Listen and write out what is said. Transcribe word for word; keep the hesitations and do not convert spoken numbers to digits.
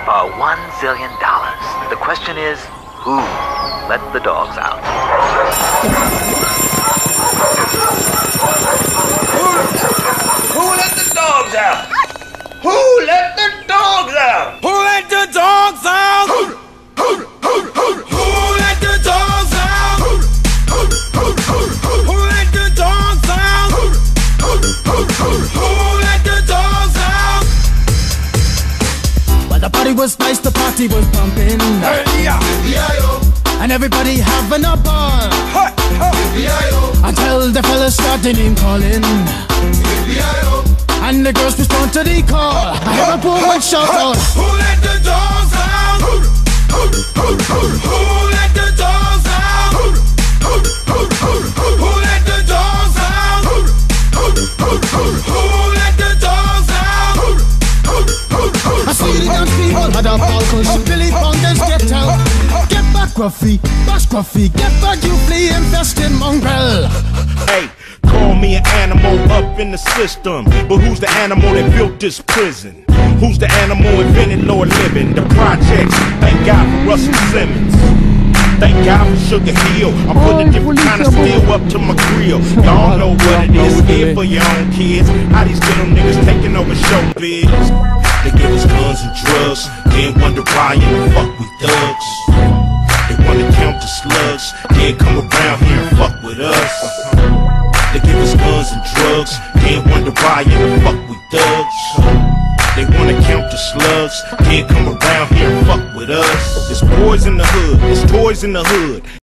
are one zillion dollars. The question is, who let the dogs out? Who, who let the dogs out? Who let the dogs out? Who let the dogs out? Who, who, who, who, who let the dogs out? Who, who, who, who, who let the dogs out? Who, who, who, who, who let the dogs out? Well, the party was nice, the party was pumping. Hey, yeah. And everybody having a ball. Hey, hey. Until the fellas started name calling. And the girls respond to the call. I hear a woman shout out, who let the dogs out? Who, who, who, who, who let the dogs out? Who, who, who, who, who let the dogs out? Who, who, who, who, who let the dogs out? Who, who, who, who, I see the young people had a ball cause Billy Fountains get out. Get back, Gruffy, bash Gruffy, get back, you flea infested mongrel. Hey, call me an animal up in the system, but who's the animal that built this prison? Who's the animal invented Lord Living? The projects, thank God for Russell Simmons. Thank God for Sugar Hill. I'm putting a different kind of steel up to my grill. Y'all know what it is, scared for your own kids. How these little niggas taking over showbiz. They give us guns and drugs, then wonder why in the fuck we thugs. They wanna count the slugs, then come around here and fuck with us. They give us guns and drugs, then wonder why in the fuck we thugs. They wanna count the slugs, then come around here and fuck with us. There's boys in the hood, there's toys in the hood.